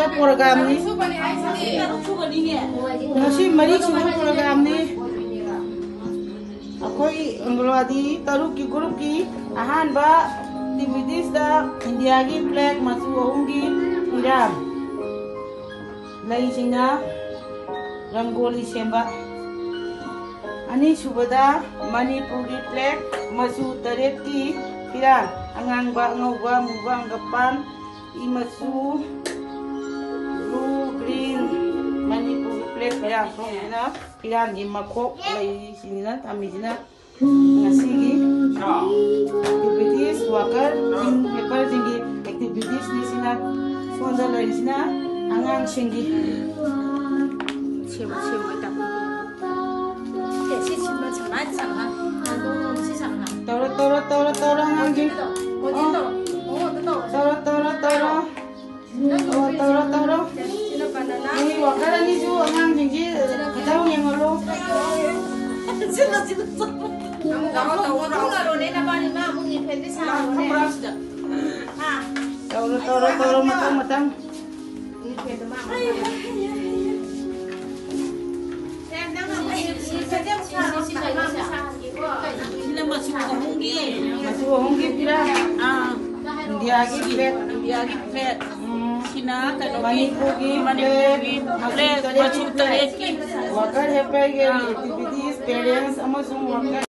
program ni. Nasi mari suba program ni. Akoi Anglawadi taruk ki group ki ahan ba activities da India ki flag masu ahungi iram. Lai singa rangoli semba. Ani subada Manipuri flag masu taret ki piran angang ba ngauba muba anggapan imasu blue green Manipuri flag piran na piran di makok lai sinina tamisina ngasigi activities wakar jing paper jingi activities ni sina sonda lai sina angang singi chim ta Toro anjing. Toro. Ini wakara ni ju anjing ji tahu yang lo. Toro matang. Masuk hongi pira. India ki pet. Sina kalau Manipuri pet. Masuk tarik ki. Wakar hepai ke activities parents amasung wakar.